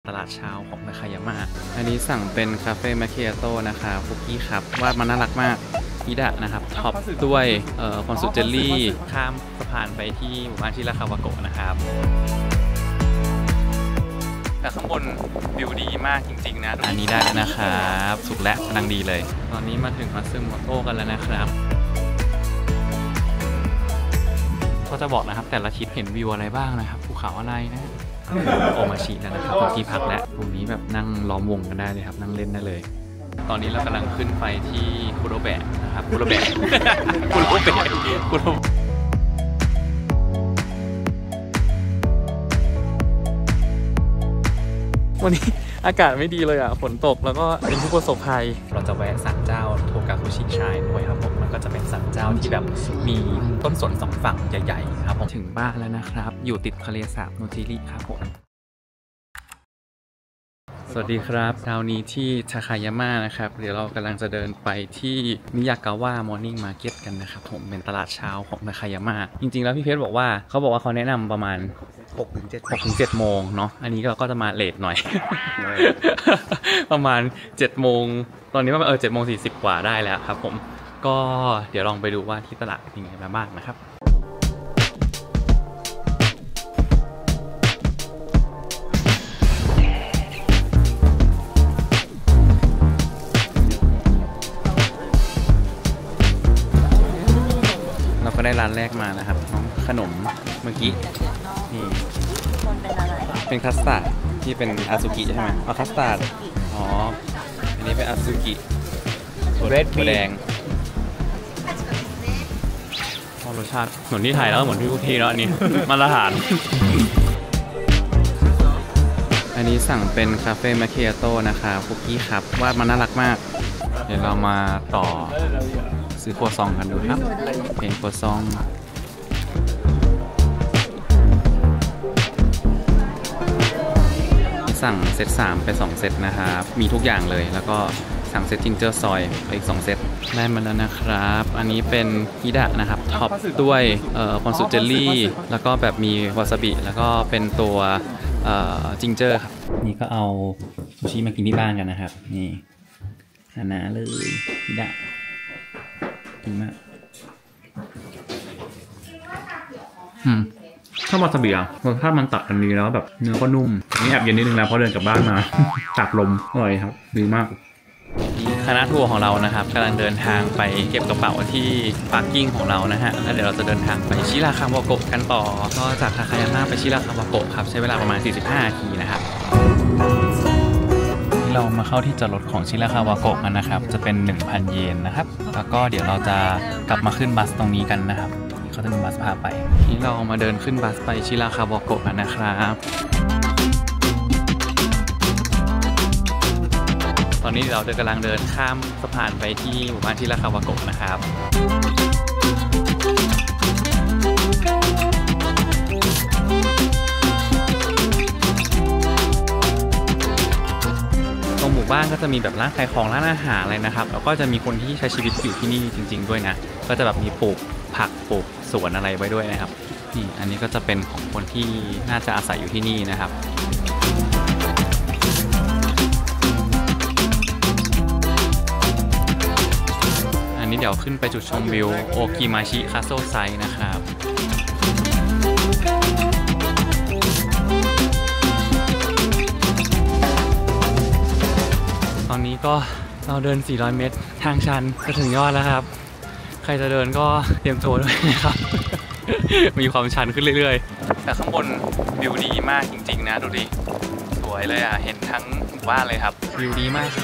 ตลาดเช้าของทาคายามะอันนี้สั่งเป็นคาเฟ่มาคิอาโต้นะคะคุกกี้ครับวาดมันน่ารักมากฮิดะนะครับท็อปด้วยคอนสุเจลลี่ข้ามสะพานไปที่หมู่บ้านชิราคาวาโกะนะครับแต่ข้างบนวิวดีมากจริงๆนะอันนี้ได้แล้วนะครับสุกและกำลังดีเลยตอนนี้มาถึงมาซึโมโตะกันแล้วนะครับก็จะบอกนะครับแต่ละทิศเห็นวิวอะไรบ้างนะครับภูเขาอะไรนะโอมาชิแล้วนะครับที่พักและตรงนี้แบบนั่งล้อมวงกันได้เลยครับนั่งเล่นได้เลยตอนนี้เรากำลังขึ้นไปที่คุโรแบะนะครับคุโรแบะวันนี้อากาศไม่ดีเลยอ่ะฝนตกแล้วก็เป็นผู้ประสบภัยเราจะแวะศาลเจ้าโทกาคุชิชายด้วยครับผมมันก็จะเป็นศาลเจ้าที่แบบมีต้นสนสองฝั่งใหญ่ๆครับผมถึงบ้านแล้วนะครับอยู่ติดทะเลสาบโนจิริครับผมสวัสดีครับเช้านี้ที่ทาคายามะนะครับเดี๋ยวเรากำลังจะเดินไปที่มิยากาวะมอร์นิ่งมาร์เก็ตกันนะครับผมเป็นตลาดเช้าของทาคายามะจริงๆแล้วพี่เพชรบอกว่าเขาแนะนำประมาณ6-7 โมงเนาะอันนี้ก็จะมาเลทหน่อย ประมาณ7 โมงตอนนี้ว่า7:40 กว่าได้แล้วครับผมก็เดี๋ยวลองไปดูว่าที่ตลาดเป็นยังไงบ้างนะครับเราก็ได้ร้านแรกมานะครับน้องขนมเมื่อกี้นี่เป็นคัสตาร์ดที่เป็นอาซูกิใช่ไหมอ๋อคัสตาร์ดอ๋ออันนี้เป็นอาซูกิถั่วแดงรสชาติเหมือนที่ไทยแล้วเหมือนที่ทุกที่แล้วอันนี้ มาตรฐานอันนี้สั่งเป็นคาเฟ่มาคิอาโต้นะคะคุกกี้ครับวาดมันน่ารักมากเดี๋ยวเรามาต่อซื้อครัวซองกันดูครับเป็นครัวซองสั่งเซต3ไป2เซตนะครับมีทุกอย่างเลยแล้วก็สั่งเซตจิงเจอร์ซอยไปอีก2เซตได้มาแล้วนะครับอันนี้เป็นฮิดะนะครับท็อปด้วยคอนสุเจลลี่แล้วก็แบบมีวาซาบิแล้วก็เป็นตัวจิงเจอร์ครับนี่ก็เอาซูชิมากินที่บ้านกันนะครับนี่หนาเลยฮิดะกินมากถ้าวาซาบิอ่ะรสชาติมันตัดกันดีแล้วแบบเนื้อก็นุ่มนี่แอบเย็นนิดนึงแล้วเพราะเดินกลับบ้านมาตากลมอร่อยครับดีมากคณะทัวร์ของเรานะครับกำลังเดินทางไปเก็บกระเป๋าที่พาร์กิ้งของเรานะฮะแล้วเดี๋ยวเราจะเดินทางไปชิราคาวาโกะกันต่อก็จากทาคายามะไปชิราคาวาโกะครับใช้เวลาประมาณ45 นาทีนะครับเรามาเข้าที่จอดรถของชิราคาวาโกะกันนะครับจะเป็น 1,000 เยนนะครับแล้วก็เดี๋ยวเราจะกลับมาขึ้นบัสตรงนี้กันนะครับเขาจะมีบัสพาไปนี่เรามาเดินขึ้นบัสไปชิราคาวาโกะกันนะครับตอนนี้เรากำลังเดินข้ามสะพานไปที่หมู่บ้านชิราคาวาโกะนะครับตรงหมู่บ้านก็จะมีแบบร้านขายของร้านอาหารอะไรนะครับแล้วก็จะมีคนที่ใช้ชีวิตอยู่ที่นี่จริงๆด้วยนะก็จะแบบมีปลูกผักปลูกสวนอะไรไว้ด้วยนะครับนี่อันนี้ก็จะเป็นของคนที่น่าจะอาศัยอยู่ที่นี่นะครับอันนี้เดี๋ยวขึ้นไปจุดชมวิวโอกิมาชิคาสเซิลไซด์นะครับตอนนี้ก็เราเดิน400 เมตรทางชันจะถึงยอดแล้วครับใครจะเดินก็เตรียมตัวด้วยนะครับ มีความชันขึ้นเรื่อยๆแต่ข้างบนวิวดีมากจริงๆนะดูดิสวยเลยอ่ะเห็นทั้งหมู่บ้านเลยครับวิวดีมากครับ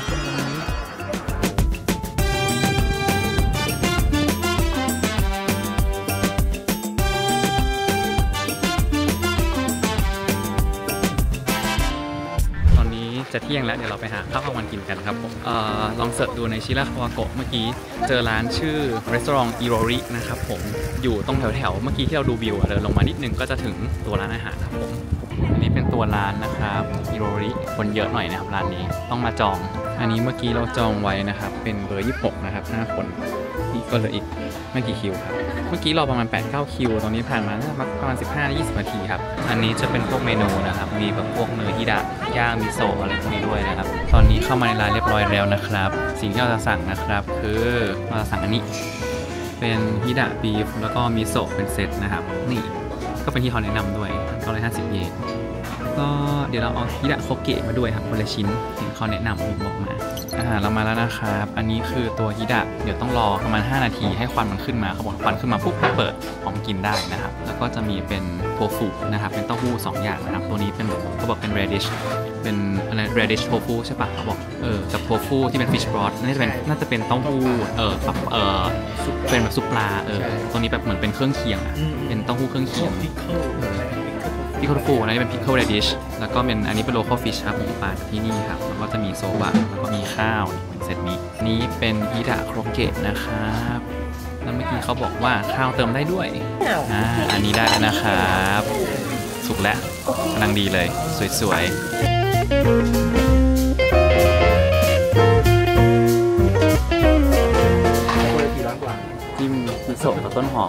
จะเที่ยงแล้วเดี๋ยวเราไปหาข้าวกลางวันกินกันครับผมลองเสิร์ชดูในชิราคาวาโกะเมื่อกี้เจอร้านชื่อร้านอิโรรินะครับผมอยู่ตรงแถวเมื่อกี้ที่เราดูวิวเดินลงมานิดนึงก็จะถึงตัวร้านอาหารครับผมอันนี้เป็นตัวร้านนะครับอิโรริคนเยอะหน่อยนะครับร้านนี้ต้องมาจองอันนี้เมื่อกี้เราจองไว้นะครับเป็นเบอร์26นะครับ5 คนนี่ก็เหลืออีกไม่กี่คิวครับเมื่อกี้รอประมาณ 8-9 คิวตรงนี้ผ่านมาประมาณ 15-20 นาทีครับอันนี้จะเป็นพวกเมนูนะครับมีแบบพวกเนื้อฮิดะย่างมิโซะอะไรพวกนี้ด้วยนะครับตอนนี้เข้ามาในร้านเรียบร้อยแล้วนะครับสิ่งที่เราจะสั่งนะครับคือเราจะสั่งอันนี้เป็นฮิดะบีฟแล้วก็มิโซะเป็นเซตนะครับนี่ก็เป็นที่เขาแนะนำด้วย150 เยนก็เดี๋ยวเราเอาฮิดะโคเกะมาด้วยครับคนละชิ้นเห็นเขาแนะนำบอกมาอาหารเรามาแล้วนะครับอันนี้คือตัวฮิดะเดี๋ยวต้องรอประมาณ5 นาทีให้ควันมันขึ้นมาเขาบอกควันขึ้นมาปุ๊บเปิดพร้อมกินได้นะครับแล้วก็จะมีเป็นโทฟูนะครับเป็นเต้าหู้2 อย่างนะครับตัวนี้เป็นเขาบอกเป็น radish เป็นอะไร radish โทฟูใช่ปะเขาบอกกับโทฟูที่เป็น fish broth น่าจะเป็นเต้าหู้เป็นแบบซุปปลาตัวนี้แบบเหมือนเป็นเครื่องเคียงเป็นเต้าหู้เครื่องเคียงพิคโคลฟูอันนี้เป็นพิคโคลเรดิชแล้วก็เป็นอันนี้เป็นโลคอลฟิชครับผมปลาที่นี่ครับแล้วก็จะมีโซบะแล้วก็มีข้าวเป็นเซตนี้เป็นฮิดะโครเกะนะครับแล้วเมื่อกี้เขาบอกว่าข้าวเติมได้ด้วยอันนี้ได้แล้วนะครับสุกแล้วกำลังดีเลยสวยจิ้มมิโซะกับต้นหอม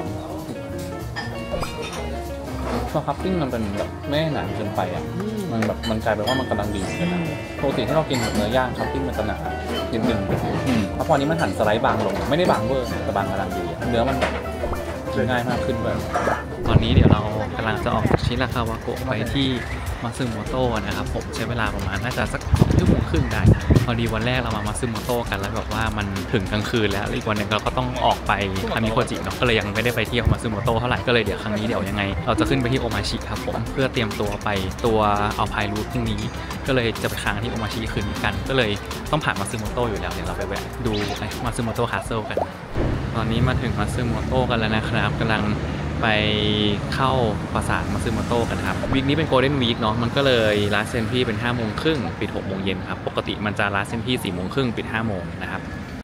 ตัวคัพปิ้งมันเป็นแบบไม่หนาเกินไปอ่ะมันแบบมันกลายเป็นว่ามันกำลังดีกันนะปกติที่เรากินแบบเนื้อย่างคัพปิ้งมันจะหนานิดนึงเพราะพอนี้มันหั่นสไลด์บางลงไม่ได้บางเวอร์แต่บางกำลังดีเนื้อมันแบบกินง่ายมากขึ้นเลยตอนนี้เดี๋ยวเรากำลังจะออกจากชิราคาวาโกะไปที่มาซึโมโตะนะครับผมใช้เวลาประมาณน่าจะสัก1 ชั่วโมงครึ่งได้นะพอดีวันแรกเรามาซึโมโตะกันแล้วแบบว่ามันถึงกลางคืนแล้วอีกวันหนึ่งเราก็ต้องออกไปคามิโคจิเนาะก็เลยยังไม่ได้ไปเที่ยวมาซึโมโตะเท่าไหร่ก็เลยเดี๋ยวครั้งนี้เดี๋ยวยังไงเราจะขึ้นไปที่โอมาชิครับผมเพื่อเตรียมตัวไปตัวเอาพายรูทพรุ่งนี้ก็เลยจะไปค้างที่โอมาชิคืนนี้กันก็เลยต้องผ่านมาซึโมโตะอยู่แล้วเดี๋ยวเราไปแวะดูมาซึโมโตะคาสเซิลกันตอนนี้มาถึงมาซึโมโตะกันแล้วนะครับกำลังไปเข้าปราสาทมาซึโมโตะกันครับวีคนี้เป็นโกลเด้นวีคเนาะมันก็เลยลาสเซนพี่เป็น5 โมงครึ่งปิด6 โมงเย็นครับปกติมันจะลาสเซนพี่4 โมงครึ่งปิด5 โมงนะครับ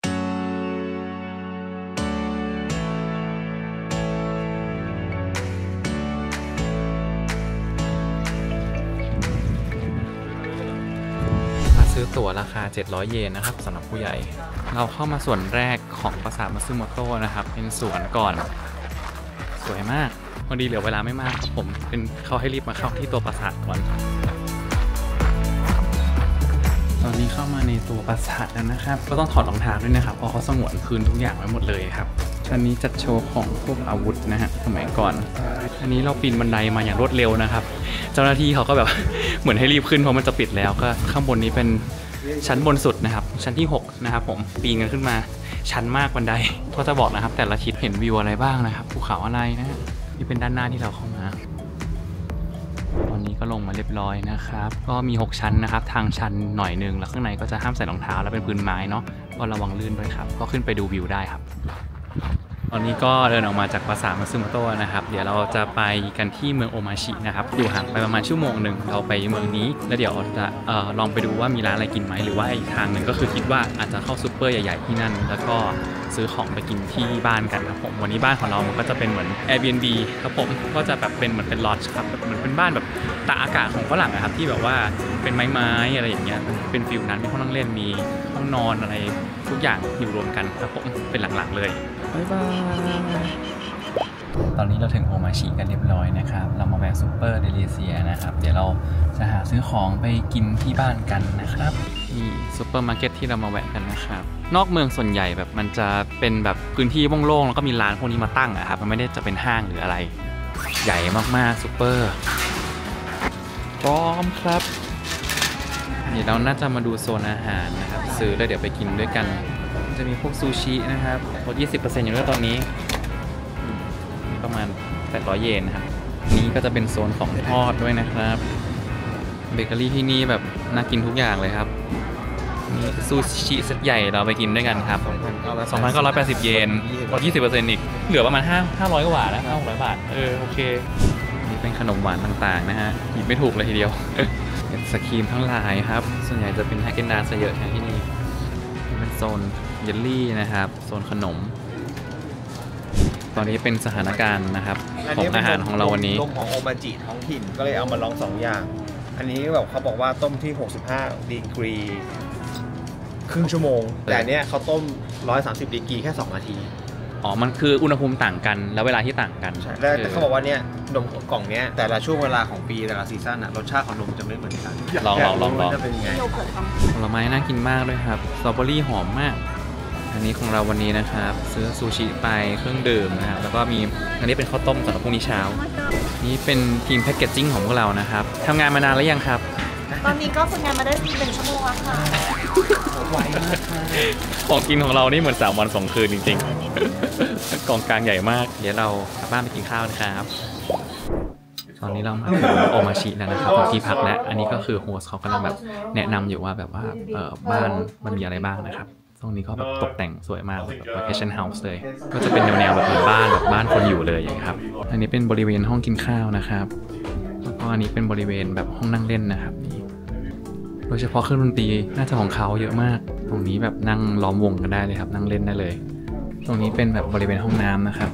ซื้อตั๋วราคา700 เยนนะครับสำหรับผู้ใหญ่เราเข้ามาส่วนแรกของปราสาทมาซึโมโตะนะครับเป็นสวนก่อนสวยมากพอดีเหลือเวลาไม่มากครับผมเป็นเขาให้รีบมาเข้าที่ตัวปราสาทก่อนตอนนี้เข้ามาในตัวปราสาทแล้วนะครับก็ต้องถอดรองเท้าด้วยนะครับเพราะเขาสงวนคืนทุกอย่างไว้หมดเลยครับชั้นนี้จัดโชว์ของพวกอาวุธนะฮะสมัยก่อนอันนี้เราปีนบันไดมาอย่างรวดเร็วนะครับเจ้าหน้าที่เขาก็แบบเหมือนให้รีบขึ้นเพราะมันจะปิดแล้วก็ข้างบนนี้เป็นชั้นบนสุดนะครับชั้นที่6นะครับผมปีนกันขึ้นมาชันมากบันไดก็จะบอกนะครับแต่ละทิศเห็นวิวอะไรบ้างนะครับภูเขาอะไรนะนี่เป็นด้านหน้าที่เราเข้ามาตอนนี้ก็ลงมาเรียบร้อยนะครับก็มี6ชั้นนะครับทางชันหน่อยนึงแล้วข้างในก็จะห้ามใส่รองเท้าแล้วเป็นพื้นไม้เนาะก็ระวังลื่นด้วยครับก็ขึ้นไปดูวิวได้ครับตอนนี้ก็เดินออกมาจากปราสาทมาซึโมโตะนะครับเดี๋ยวเราจะไปกันที่เมืองโอมาชินะครับอยู่ห่างไปประมาณ1 ชั่วโมงเราไปเมืองนี้แล้วเดี๋ยวจะลองไปดูว่ามีร้านอะไรกินไหมหรือว่าอีกทางหนึ่งก็คือคิดว่าอาจจะเข้าซูเปอร์ใหญ่ๆที่นั่นแล้วก็ซื้อของไปกินที่บ้านกันครับผมวันนี้บ้านของเรามันก็จะเป็นเหมือน Airbnb ครับผมก็จะแบบเป็นเหมือนเป็นลอดจ์ครับเหมือนเป็นบ้านแบบตากอากาศของฝรั่งนะครับที่แบบว่าเป็นไม้ๆอะไรอย่างเงี้ยเป็นฟิลนั้นมีห้องนั่งเล่นมีห้องนอนอะไรทุกอย่างอยู่รวมกันครับผมเป็นหลังๆเลยบ๊ายบายตอนนี้เราถึงโอมาชิกันเรียบร้อยนะครับเรามาแวะซูเปอร์เดลิเซียนะครับเดี๋ยวเราจะหาซื้อของไปกินที่บ้านกันนะครับนี่ซูเปอร์มาร์เก็ตที่เรามาแวะกันนะครับนอกเมืองส่วนใหญ่แบบมันจะเป็นแบบพื้นที่โล่งๆแล้วก็มีร้านพวกนี้มาตั้งอะครับมันไม่ได้จะเป็นห้างหรืออะไรใหญ่มากๆซูเปอร์พร้อมครับเดี๋ยวเราน่าจะมาดูโซนอาหารนะครับซื้อแล้วเดี๋ยวไปกินด้วยกันจะมีพวกซูชินะครับลด 20% อยู่ด้วยตอนนี้ประมาณ800 เยนนะครับนี้ก็จะเป็นโซนของทอดด้วยนะครับเบเกอรี่ที่นี่แบบน่ากินทุกอย่างเลยครับนี่ซูชิเซตใหญ่เราไปกินด้วยกันครับ 2,980 เยนลด 20% อีกเหลือประมาณ500 กว่านะ500 บาทโอเคนี่เป็นขนมหวานต่างๆนะฮะหยิบไม่ถูกเลยทีเดียวเป็นสครีมทั้งหลายครับส่วนใหญ่จะเป็นฮาเกนดาซะเยอะอย่างที่นี่เป็นโซนเยลลี่นะครับโซนขนมตอนนี้เป็นสถานการณ์นะครับของอาหารของเราวันนี้ต้มของโอมาจิท้องถิ่นก็เลยเอามาลอง2 อย่างอันนี้แบบเขาบอกว่าต้มที่65 ดีกรีครึ่งชั่วโมงแต่เนี้ยเขาต้ม130 ดีกรีแค่2 นาทีอ๋อมันคืออุณหภูมิต่างกันแล้วเวลาที่ต่างกันใช่แต่เขาบอกว่าเนี่ยนมกล่องเนี้ยแต่ละช่วงเวลาของปีแต่ละซีซั่นอะรสชาติของนมจะไม่เหมือนกันลองจะเป็นไงผลไม้น่ากินมากด้วยครับสตรอเบอรี่หอมมากอันนี้ของเราวันนี้นะครับซื้อซูชิไปเครื่องดื่มนะครับแล้วก็มีอันนี้เป็นข้าวต้มสำหรับพรุ่งนี้เช้านี่เป็นทีมแพคเกจจิ้งของพวกเรานะครับทำงานมานานแล้วยังครับตอนนี้ก็ฝึกงานมาได้1 ชั่วโมงแล้วค่ะไวมากค่ะของกินของเรานี่เหมือน3 วัน 2 คืนจริงๆกล่องกลางใหญ่มากเดี๋ยวเรากลับบ้านไปกินข้าวนะครับตอนนี้เรามาถึงโอมาชิแล้วนะครับที่พักและอันนี้ก็คือโฮสเขากำลังแบบแนะนำอยู่ว่าแบบว่าบ้านมันมีอะไรบ้างนะครับตรงนี้ก็แบบตกแต่งสวยมากแบบ vacation house เลยก็จะเป็นแนวแบบบ้านคนอยู่เลยอย่างนี้ครับอันนี้เป็นบริเวณห้องกินข้าวนะครับแล้วก็อันนี้เป็นบริเวณแบบห้องนั่งเล่นนะครับนี่โดยเฉพาะเครื่องดนตรีน่าจะของเขาเยอะมากตรงนี้แบบนั่งล้อมวงกันได้เลยครับนั่งเล่นได้เลยตรงนี้เป็นแบบบริเวณห้องน้ำนะครับ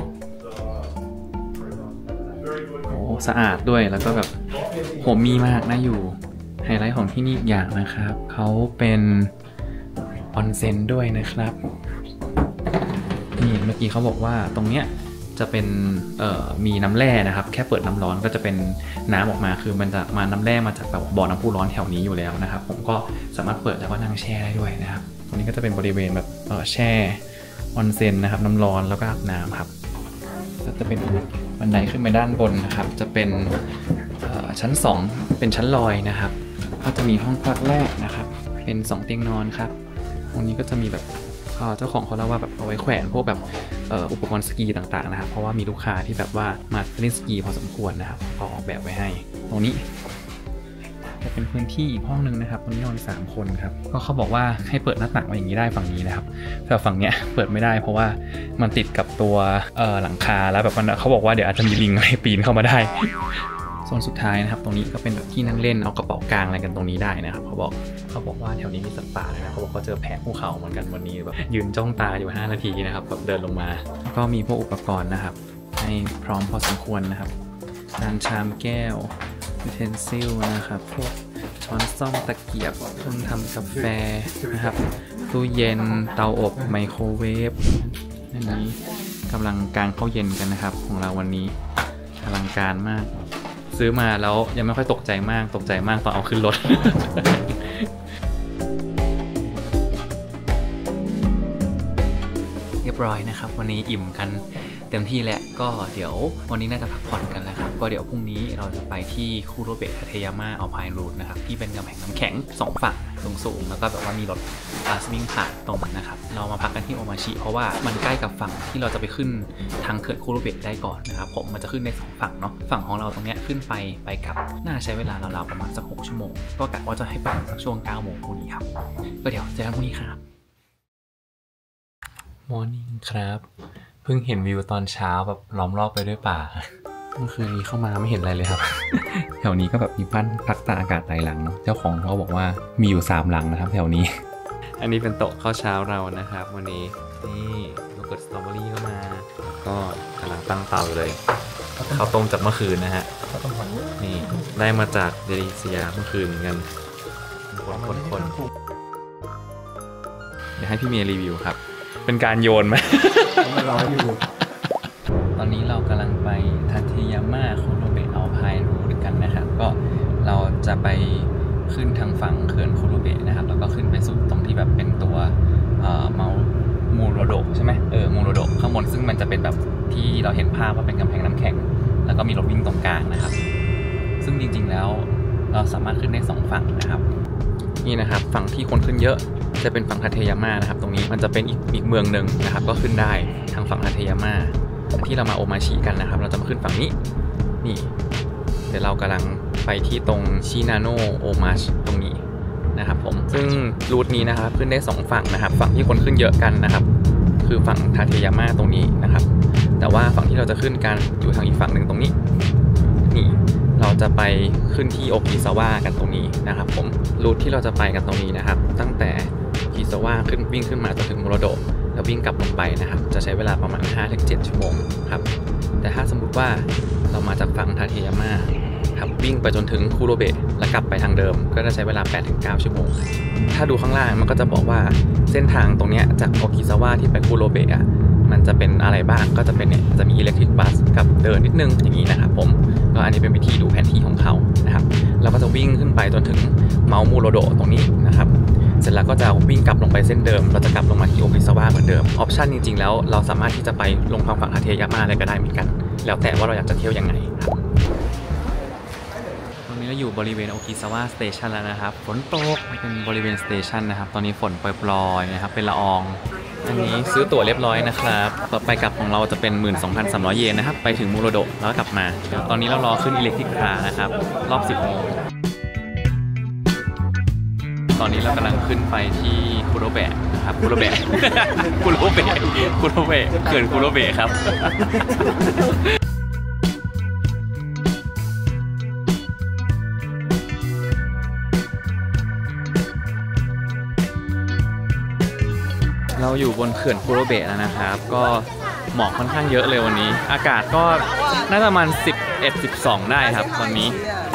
โอ้สะอาดด้วยแล้วก็แบบโฮมมี่มากน่าอยู่ไฮไลท์ของที่นี่อย่างนะครับเขาเป็นออนเซ็นด้วยนะครับนี่เมื่อกี้เขาบอกว่าตรงเนี้ยจะเป็นมีน้ำแร่นะครับแค่เปิดน้ำร้อนก็จะเป็นน้ำออกมาคือมันจะมาน้ำแร่มาจากแบบบ่อน้ำพุร้อนแถวนี้อยู่แล้วนะครับผมก็สามารถเปิดแล้วก็นั่งแช่ได้ด้วยนะครับตรงนี้ก็จะเป็นบริเวณแบบแช่ออนเซ็นนะครับน้ำร้อนแล้วก็อาบน้ำครับก็จะเป็นบันไดขึ้นไปด้านบนนะครับจะเป็นชั้น2เป็นชั้นลอยนะครับก็จะมีห้องพักแรกนะครับเป็น2 เตียงนอนครับตรงนี้ก็จะมีแบบเจ้าของเขาเล่าว่าแบบเอาไว้แขวนพวกแบบอุปกรณ์สกีต่างๆนะครับเพราะว่ามีลูกค้าที่แบบว่ามาเล่นสกีพอสมควรนะครับก็ออกแบบไว้ให้ตรงนี้จะเป็นพื้นที่อีกห้องนึงนะครับตรงนี้นอน3 คนครับก็เขาบอกว่าให้เปิดหน้าต่างไว้อย่างนี้ได้ฝั่งนี้นะครับแต่ฝั่งเนี้ยเปิดไม่ได้เพราะว่ามันติดกับตัวหลังคาแล้วแบบเขาบอกว่าเดี๋ยวอาจจะมีลิงอะไรปีนเข้ามาได้โซนสุดท้ายนะครับตรงนี้ก็เป็นแบบที่นั่งเล่นเอากระเป๋ากางอะไรกันตรงนี้ได้นะครับเขาบอกว่าแถวนี้มีสัตว์ป่านะเขาบอกเขาเจอแพะภูเขาเหมือนกันวันนี้แบบยืนจ้องตาอยู่5 นาทีนะครับแบบเดินลงมาก็มีพวกอุปกรณ์นะครับให้พร้อมพอสมควรนะครับจานชามแก้วยูเทนซิลนะครับพวกช้อนส้อมตะเกียบเครื่องทำกาแฟนะครับตู้เย็นเตาอบไมโครเวฟอันนี้กำลังกางข้าวเย็นกันนะครับของเราวันนี้อลังการมากซื้อมาแล้วยังไม่ค่อยตกใจมากตอนเอาขึ้นรถ เรียบร้อยนะครับวันนี้อิ่มกันเต็มที่แล้วก็เดี๋ยววันนี้น่าจะพักผ่อนกันแล้วครับก็เดี๋ยวพรุ่งนี้เราจะไปที่คุโรเบะทัตยาม่าอัลไพน์รูทนะครับที่เป็นกำแพงน้ำแข็ง2 ฝั่งสูงแล้วก็แบบว่ามีรถวิ่งผ่านตรงนั้นนะครับเรามาพักกันที่โอมาชิเพราะว่ามันใกล้กับฝั่งที่เราจะไปขึ้นทางเขื่อนคุโรเบะได้ก่อนนะครับผมมันจะขึ้นใน2 ฝั่งเนาะฝั่งของเราตรงเนี้ยขึ้นไปกลับน่าใช้เวลาราวๆประมาณสัก6 ชั่วโมงก็กะว่าจะให้ไปสักช่วง9 โมงพรุ่งนี้ครับก็เดี๋ยวเจอกันพรุ่งนี้ครับมอร์นิ่งครับเพิ่งเห็นวิวตอนเช้าแบบล้อมรอบไปด้วยป่าเมื่อคืนนี้เข้ามาไม่เห็นอะไรเลยครับ แถวนี้ก็แบบมีบ้านพักตากอากาศหลายหลังเนาะเจ้าของเขาบอกว่ามีอยู่3 หลังนะครับแถวนี้ อันนี้เป็นโต๊ะข้าวเช้าเรานะครับวันนี้นี่โยเกิร์ตสตรอเบอรี่ก็มาก็กำลังตั้งเตาเลยข้าวต้มจากเมื่อคืนนะฮะนี่ได้มาจากเดลิเซียเมื่อคืนเหมือนกันคนเดี๋ยวให้พี่เมย์รีวิวครับเป็นการโยนไหมร้อนอยู่ตอนนี้เรากำลังไปทัตยาม่าคุโรเบะอัลไพน์รูทกันนะครับก็เราจะไปขึ้นทางฝั่งเขื่อนคุโรเบะนะครับแล้วก็ขึ้นไปสุดตรงที่แบบเป็นตัวเมามูโรโดะใช่ไหมมูโรโดะข้างบนซึ่งมันจะเป็นแบบที่เราเห็นภาพว่าเป็นกำแพงน้ำแข็งแล้วก็มีรถวิ่งตรงกลางนะครับซึ่งจริงๆแล้วเราสามารถขึ้นได้2 ฝั่งนะครับนี่นะครับฝั่งที่คนขึ้นเยอะจะเป็นฝั่งทัตยาม่านะครับตรงนี้มันจะเป็นอีกเมืองหนึ่งนะครับก็ขึ้นได้ทางฝั่งทัตยาม่าที่เรามาโอมาชิกันนะครับเราจะมาขึ้นฝั่งนี้นี่เดี๋ยวเรากำลังไปที่ตรงชินาโนโอมาชตรงนี้นะครับผมซึ่งรูทนี้นะครับขึ้นได้2 ฝั่งนะครับฝั่งที่คนขึ้นเยอะกันนะครับคือฝั่งทัตยาม่าตรงนี้นะครับแต่ว่าฝั่งที่เราจะขึ้นกันอยู่ทางอีกฝั่งหนึ่งตรงนี้นี่เราจะไปขึ้นที่โอกิซาวะกันตรงนี้นะครับผมรูทที่เราจะไปกันตรงนี้นะครับตั้งแต่โอกิซาวะวิ่งขึ้นมาจนถึงมูโรโดะแล้ววิ่งกลับลงไปนะครับจะใช้เวลาประมาณ 5-7 ชั่วโมงครับแต่ถ้าสมมุติว่าเรามาจากฝั่งทัตยาม่าครับวิ่งไปจนถึงคุโรเบะแล้วกลับไปทางเดิมก็จะใช้เวลา 8-9 ชั่วโมงถ้าดูข้างล่างมันก็จะบอกว่าเส้นทางตรงนี้จากโอกิซาวะที่ไปคุโรเบะมันมันจะเป็นอะไรบ้างก็จะเป็นเนี่ยจะมีอิเล็กทริกบัสกับเดินนิดนึงอย่างนี้นะครับผมก็อันนี้เป็นวิธีดูแผนที่ของเขานะครับเราก็จะวิ่งขึ้นไปจนถึงเมาส์มูโรโดตรงนี้นะครับเสร็จแล้วก็จะวิ่งกลับลงไปเส้นเดิมเราจะกลับลงมาที่โอกิซาวะเหมือนเดิมออปชันจริงๆแล้วเราสามารถที่จะไปลงทางฝั่งฮาเทยามะอะไรก็ได้เหมือนกันแล้วแต่ว่าเราอยากจะเที่ยวยังไงครับตอนนี้เราอยู่บริเวณโอกิซาวะสเตชันแล้วนะครับฝนตกเป็นบริเวณสเตชันนะครับตอนนี้ฝนปล่อยๆนะครับเป็นละอองอันนี้ซื้อตั๋วเรียบร้อยนะครับต่อไปกลับของเราจะเป็น 12,300 เยนนะครับไปถึงมูโรโดะแล้วกลับมาเดี๋ยวตอนนี้เรารอขึ้นอิเล็กทริกคาร์นะครับรอบ 10 โมงตอนนี้เรากำลังขึ้นไปที่คุโรเบะนะครับคุโรเบะ คุโรเบะคุโรเบะเขื่อนคุโรเบะครับเราอยู่บนเขื่อนคุโรเบะแล้วนะครับก็หมอกค่อนข้างเยอะเลยวันนี้อากาศก็น่าจะประมาณ11-12ได้ครับวันนี้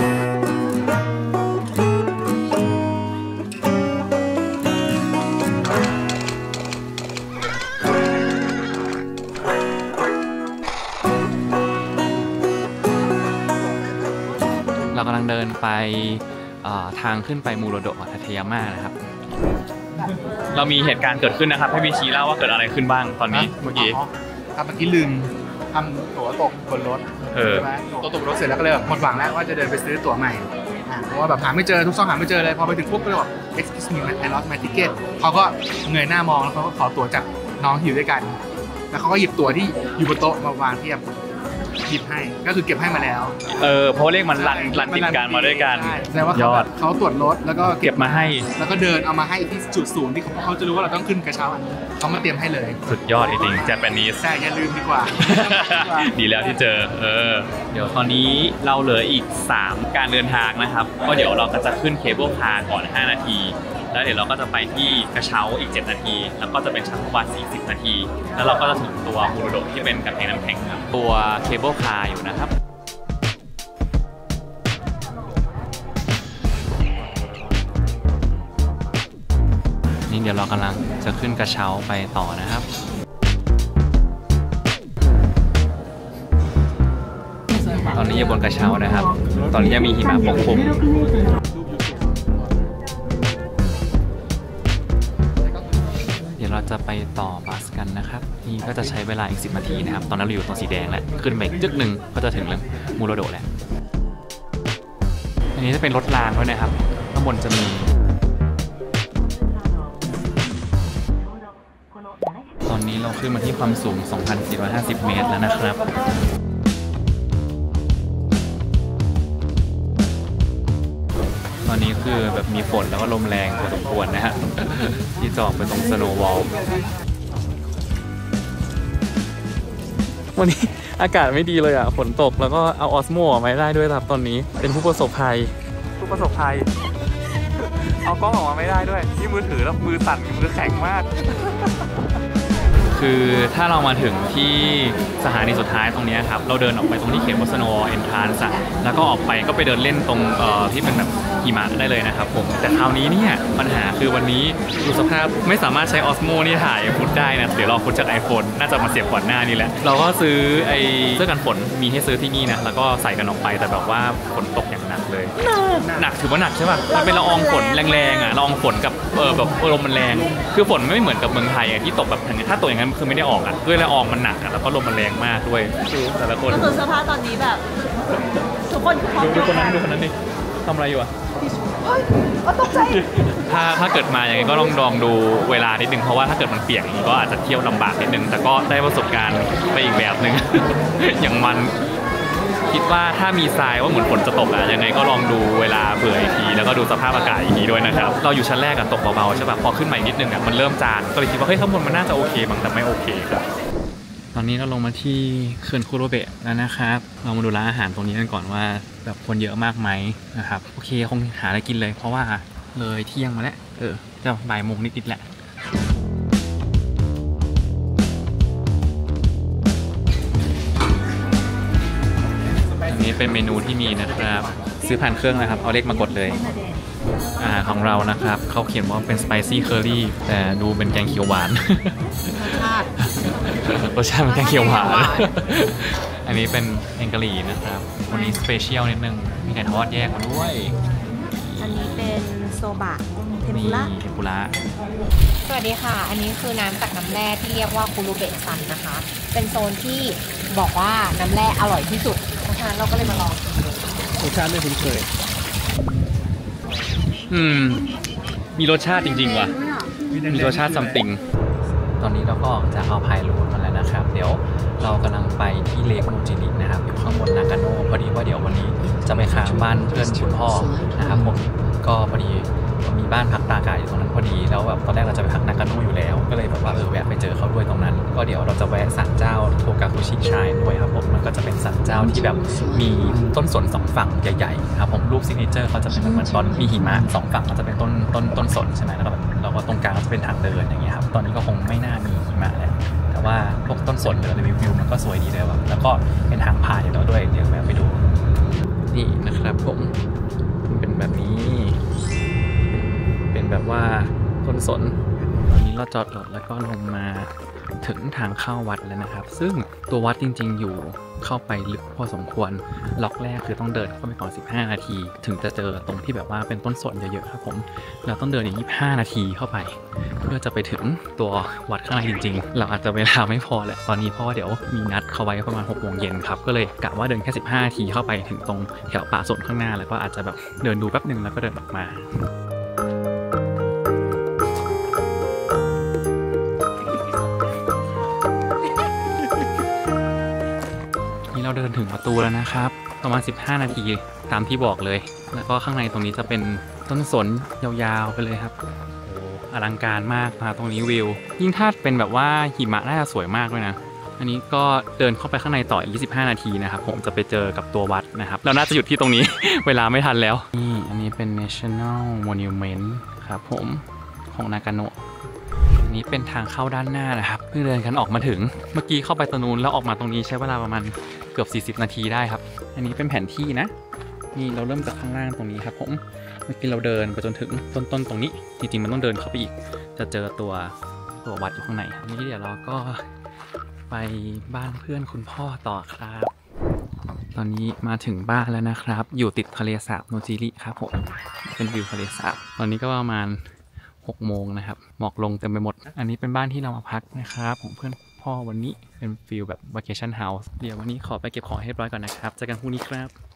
เรากำลังเดินไปทางขึ้นไปมูโรโดะฮาเทยามะนะครับเรามีเหตุการณ์เกิดขึ้นนะครับให้พี่ชี้เล่าว่าเกิดอะไรขึ้นบ้างตอนนี้เมื่อกี้ครับเมื่อกี้ลืมทำตั๋วตกบนรถใช่ไหมตั๋วตกบนรถเสร็จแล้วก็เลยหมดหวังแล้วว่าจะเดินไปซื้อตั๋วใหม่เพราะว่าแบบหาไม่เจอทุกช่องหาไม่เจอเลยพอไปถึงปุ๊บก็เลยบอก excuse me I lost my ticket เขาก็เงยหน้ามองแล้วเขาก็ขอตั๋วจากน้องที่อยู่ด้วยกันแล้วเขาก็หยิบตั๋วที่อยู่บนโต๊ะมาวางเทียบหยิบให้ก็คือเก็บให้มาแล้วเพราะเลขมันรันติดกันมาด้วยกันแสดงว่าเขาตรวจรถแล้วก็เก็บมาให้แล้วก็เดินเอามาให้ที่จุดศูนย์ที่เขาจะรู้ว่าเราต้องขึ้นกระเช้าเขามาเตรียมให้เลยสุดยอดจริงๆแจแปนิสแต่อย่าลืมดีกว่าดีแล้วที่เจอเดี๋ยวตอนนี้เราเหลืออีก3การเดินทางนะครับก็เดี๋ยวเราก็จะขึ้นเคเบิลคาร์ก่อน5 นาทีแล้วเดี๋ยวเราก็จะไปที่กระเช้าอีก7 นาทีแล้วก็จะเป็นชักโครบา40 นาทีแล้วเราก็จะถึงตัวมูโรโดะที่เป็นกระแพงน้ำแข็งครับตัวเคเบิลคาร์อยู่นะครับนี่เดี๋ยวเรากำลังจะขึ้นกระเช้าไปต่อนะครับตอนนี้อยู่บนกระเช้านะครับตอนนี้ยังมีหิมะปกคลุมเราจะไปต่อบัสกันนะครับนี่ก็จะใช้เวลาอีก10 นาทีนะครับตอนนั้นเราอยู่ตรงสีแดงแล้วขึ้นไปจึ๊กหนึ่งก็จะถึงแล้วมูโรโดะแล้วอันนี้จะเป็นรถรางด้วยนะครับข้างบนจะมีตอนนี้เราขึ้นมาที่ความสูง 2,450 เมตรแล้วนะครับตอนนี้คือแบบมีฝนแล้วก็ลมแรงพอสมควรนะฮะที่จอดไปตรงสโนว์วอลวันนี้อากาศไม่ดีเลยอ่ะฝนตกแล้วก็เอาออสโมออกมาได้ด้วยครับตอนนี้เป็นผู้ประสบภัยเอากล้องออกมาไม่ได้ด้วยที่มือถือแล้วมือสั่นมือแข็งมากคือถ้าเรามาถึงที่สถานีสุดท้ายตรงนี้ครับเราเดินออกไปตรงที่เขียนว่าสโนว์เอ็นทรานซ์แล้วก็ออกไปก็ไปเดินเล่นตรงที่เป็นแบบหิมะได้เลยนะครับผมแต่คราวนี้เนี่ยปัญหาคือวันนี้ดูสภาพไม่สามารถใช้ออสโมนี่ถ่ายฟุตได้นะเดี๋ยวรอฟุตจาก iPhone น่าจะมาเสียบก่อนหน้านี่แหละเราก็ซื้อไอ้เสื้อกันฝนมีให้ซื้อที่นี่นะแล้วก็ใส่กันออกไปแต่แบบว่าฝนตกอย่างหนักเลยหนักถือว่าหนักใช่ป่ะมันเป็นละอองฝนแรงๆละอองฝนกับแบบลมมันแรงคือฝนไม่เหมือนกับเมืองไทยที่ตกแบบถ้าตกอย่างนั้นคือไม่ได้ออกด้วยละอองมันหนักแล้วก็ลมมันแรงมากด้วยแต่ละคนก็คือเสื้อผ้าตอนนี้แบบทุกคนพร้อมดูคนนั้นดิทำอะไรอยู่อะตกใจถ้าเกิดมาอย่างนี้ก็ลองดูเวลานิดนึงเพราะว่าถ้าเกิดมันเปียกอย่างนี้ก็อาจจะเที่ยวลำบากนิดนึงแต่ก็ได้ประสบการณ์ไปอีกแบบนึง อย่างมันคิดว่าถ้ามีทรายว่าเหมือนฝนจะตกยังไงก็ลองดูเวลาเผื่ออีกทีแล้วก็ดูสภาพอากาศอีกทีด้วยนะครับเราอยู่ชั้นแรกตกเบาๆใช่ป่ะพอขึ้นมาอีกนิดนึงมันเริ่มจางก็เลยคิดว่าเฮ้ยข้างบนมันน่าจะโอเคบางแต่ไม่โอเคครับตอนนี้เราลงมาที่เขื่อนคุโรเบะแล้วนะครับเรามาดูร้านอาหารตรงนี้กันก่อนว่าแบบคนเยอะมากไหมนะครับโอเคคงหาอะไรกินเลยเพราะว่าเลยเที่ยงมาแล้วจะบ่ายโมงนิดๆแหละอันนี้เป็นเมนูที่มีนะครับซื้อผ่านเครื่องนะครับเอาเลขมากดเลยของเรานะครับเขาเขียนว่าเป็นสไปซี่เคอรี่แต่ดูเป็นแกงเขียวหวานรสชาติมันแค่เคี่ยวหวานอันนี้เป็นแองกะหรี่นะครับวันนี้สเปเชียลนิดนึงมีไก่ทอดแยกมาด้วยอันนี้เป็นโซบะเทมปุระเทมปุระสวัสดีค่ะ อันนี้คือน้ำจากน้ำแร่ที่เรียกว่าคุรุเบะซันนะคะ เป็นโซนที่บอกว่าน้ำแร่อร่อยที่สุด เพราะฉะนั้นเราก็เลยมาลองชิมดูรสชาติไม่คุ้นเคยมีรสชาติจริงๆว่ะมีรสชาติซัมติงตอนนี้เราก็ออกจากเอาพายรูทมาแล้วนะครับเดี๋ยวเรากำลังไปที่เลคโนจิรินะครับอยู่ข้างบนนากาโนะพอดีว่าเดี๋ยววันนี้จะไปค้างบ้านเพื่อนคุณพ่อนะครับผมก็พอดีมีบ้านพักตากายอยู่ตรงนั้นพอดีแล้วแบบตอนแรกเราจะไปพักนากาโนะอยู่แล้วก็เลยแบบว่าแวะไปเจอเขาด้วยตรงนั้นก็เดี๋ยวเราจะแวะศาลเจ้าโทกาคุชิชายด้วยครับผมมันก็จะเป็นศาลเจ้าที่แบบมีต้นสนสองฝั่งใหญ่ๆครับผมรูปซิกเนเจอร์เขาจะเป็นเหมือนตอนมีหิมะสองฝั่งก็จะเป็นต้นสนใช่ไหมแล้วก็แบบเราก็ตรงกลางก็จะเป็นทางเดินอย่างเงี้ยครับตอนนี้ก็คงไม่น่ามีหิมะแล้วแต่ว่าพวกต้นสนหรืออะไรวิวมันก็สวยดีเลยแบบแล้วก็เป็นทางผ่านอยู่แล้วด้วยเดี๋ยวแวะไปดูนี่นะครับผมมันเป็นแบบนี้เป็นแบบว่าต้นสนตอนนี้เราจอดรถแล้วก็ลงมาถึงทางเข้าวัดแล้วนะครับซึ่งตัววัดจริงๆอยู่เข้าไปลึกพอสมควรล็อกแรกคือต้องเดินเข้าไปก่อน15 นาทีถึงจะเจอตรงที่แบบว่าเป็นต้นสนเยอะๆครับผมเราต้องเดินอีก25 นาทีเข้าไปเพื่อจะไปถึงตัววัดข้างในจริงๆเราอาจจะเวลาไม่พอแหละตอนนี้เพราะว่าเดี๋ยวมีนัดเขาไว้ประมาณ6 โมงเย็นครับก็เลยกะว่าเดินแค่15 นาทีเข้าไปถึงตรงแถวป่าสนข้างหน้าแล้วก็อาจจะแบบเดินดูแป๊บนึงแล้วก็เดินออกมาเราเดินถึงประตูแล้วนะครับประมาณ15 นาทีตามที่บอกเลยแล้วก็ข้างในตรงนี้จะเป็นต้นสนยาวๆไปเลยครับโอ้อลังการมากมาตรงนี้วิวยิ่งถ้าเป็นแบบว่าหิมะน่าจะสวยมากด้วยนะอันนี้ก็เดินเข้าไปข้างในต่ออีก25 นาทีนะครับผมจะไปเจอกับตัววัดนะครับเราน่าจะหยุดที่ตรงนี้ เวลาไม่ทันแล้วนี่อันนี้เป็น National Monument ครับผมของนากาโนะอันนี้เป็นทางเข้าด้านหน้านะครับเพิ่งเดินกันออกมาถึงเมื่อกี้เข้าไปตรงนู้นแล้วออกมาตรงนี้ใช้เวลาประมาณเกือบ40 นาทีได้ครับอันนี้เป็นแผนที่นะนี่เราเริ่มจากข้างล่างตรงนี้ครับผมเมื่อกี้เราเดินไปจนถึงต้นตรงนี้จริงๆมันต้องเดินเข้าไปอีกจะเจอตัววัดอยู่ข้างในอันนี้เดี๋ยวเราก็ไปบ้านเพื่อนคุณพ่อต่อครับตอนนี้มาถึงบ้านแล้วนะครับอยู่ติดทะเลสาบโนจิริครับผมเป็นวิวทะเลสาบตอนนี้ก็ประมาณ6 โมงนะครับหมอกลงเต็มไปหมดอันนี้เป็นบ้านที่เรามาพักนะครับของเพื่อนพ่อวันนี้เป็นฟิลแบบ vacation house เดี๋ยววันนี้ขอไปเก็บของให้เรียบร้อยก่อนนะครับเจอกันพรุ่งนี้ครับ